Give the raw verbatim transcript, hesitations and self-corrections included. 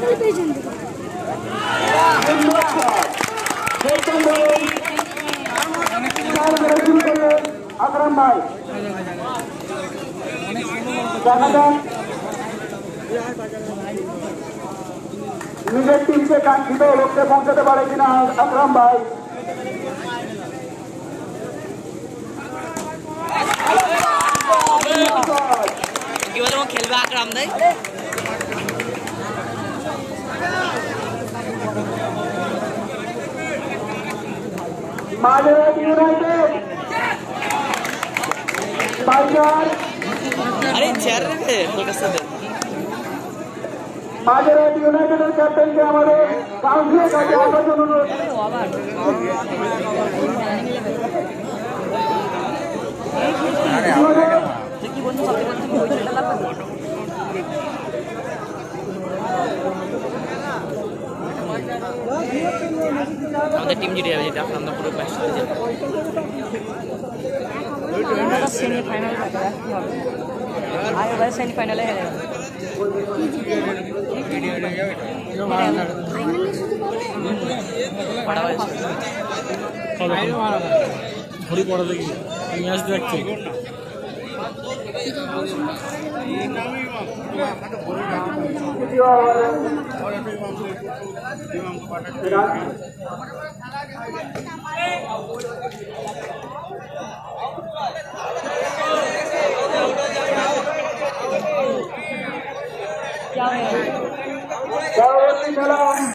আকরাম ভাই দেখা যাক নিজের টিমকে কাঙ্ক্ষিত লক্ষ্যে পৌঁছাতে পারে কিনা আকরাম ভাই। খেলবে আকরাম ভাই মাঝেরহাট ইউনাইটেড টাইগার আরে চেয়ার রেখে হালকা দে মাঝেরহাট ইউনাইটেডের ক্যাপ্টেনকে আমাদের কাউন্সিলের কাছে আসার জন্য অনুরোধ। আমাদের টিম জিতে যাবে যেটা আমরা পুরো ম্যাচ হয়ে যাবে আমরা সেমিফাইনালে থাকতে হবে আগেরবার সেমিফাইনালে হেরে ঘড়ি পড়া দেখি ম্যাচ দেখছি দ্বিতীয়